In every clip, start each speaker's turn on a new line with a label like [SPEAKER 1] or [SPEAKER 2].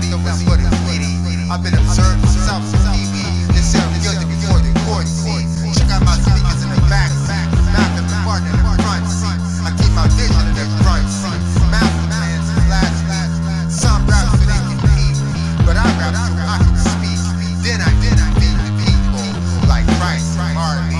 [SPEAKER 1] know what's what it's sweetie. I've been observed myself from TV. This sounds guilty before the court seat. Check out my speakers in the back seat. Malcolm and Martin in the front seat. I keep my vision in the front seat. Malcolm plans and last week. Some rap so they can compete, but I rap so I can speak. Then I feed the people like Christ, R&B.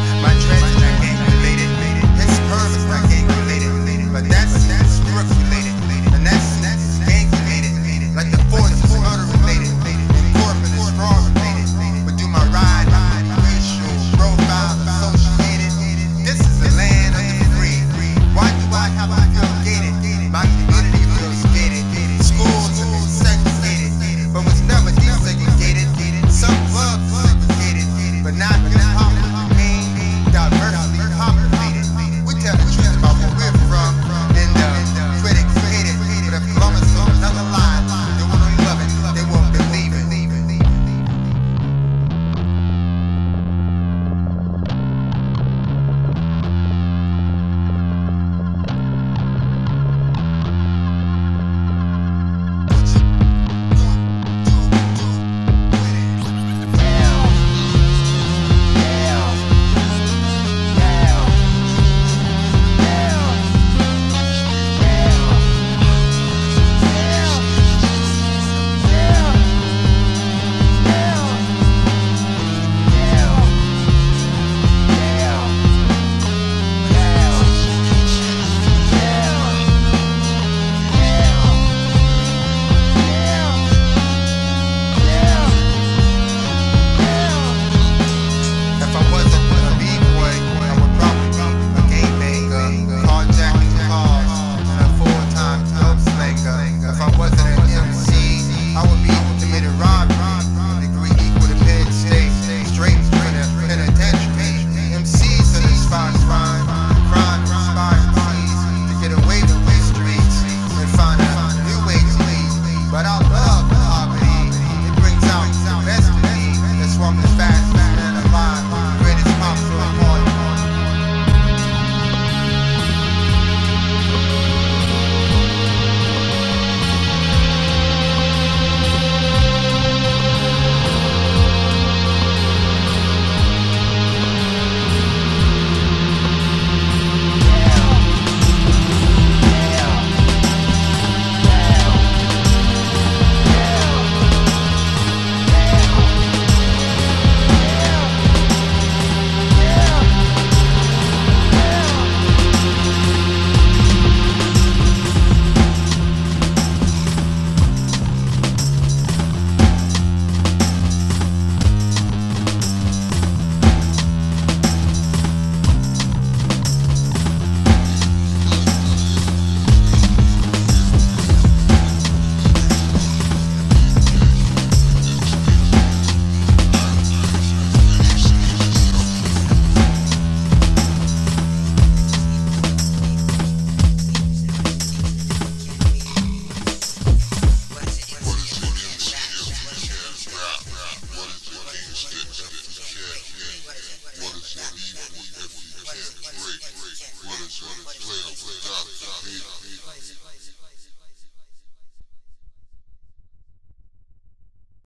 [SPEAKER 1] But that's Brooks related.